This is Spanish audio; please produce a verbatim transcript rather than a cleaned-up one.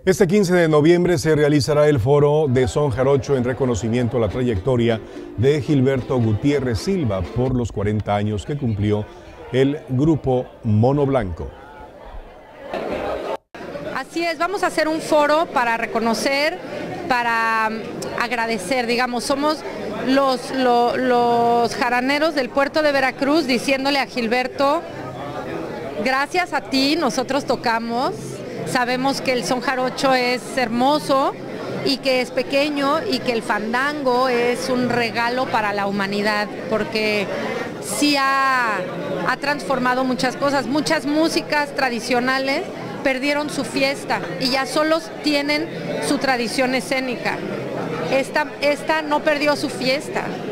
Este quince de noviembre se realizará el foro de Son Jarocho en reconocimiento a la trayectoria de Gilberto Gutiérrez Silva por los cuarenta años que cumplió el grupo Mono Blanco. Así es, vamos a hacer un foro para reconocer, para agradecer, digamos, somos los, los, los jaraneros del puerto de Veracruz diciéndole a Gilberto, gracias a ti nosotros tocamos. Sabemos que el son jarocho es hermoso y que es pequeño y que el fandango es un regalo para la humanidad, porque sí ha, ha transformado muchas cosas. Muchas músicas tradicionales perdieron su fiesta y ya solos tienen su tradición escénica. Esta, esta no perdió su fiesta.